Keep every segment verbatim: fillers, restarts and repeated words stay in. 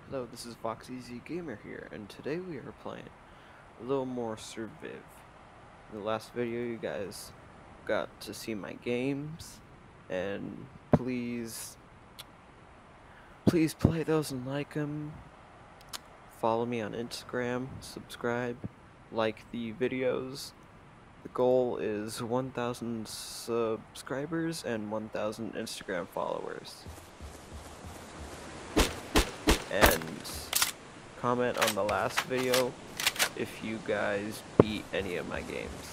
Hello, this is FoxyZ Gamer here, and today we are playing a little more Surviv. In the last video, you guys got to see my games, and please, please play those and like them. Follow me on Instagram, subscribe, like the videos. The goal is one thousand subscribers and one thousand Instagram followers. And comment on the last video if you guys beat any of my games.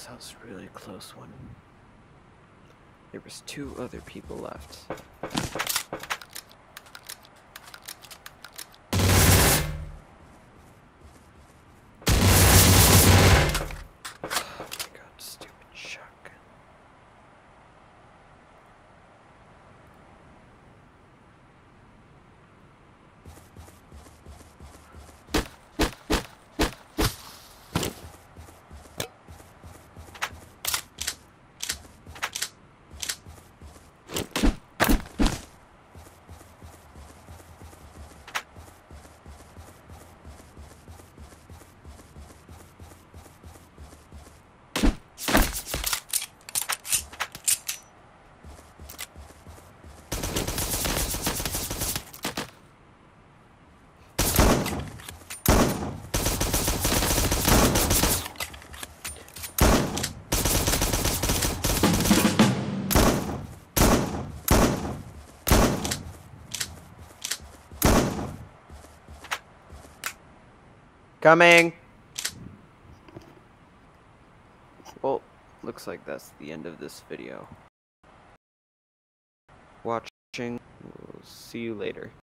that was a really close one. There was two other people left. Coming! Well, looks like that's the end of this video. Watching, we'll see you later.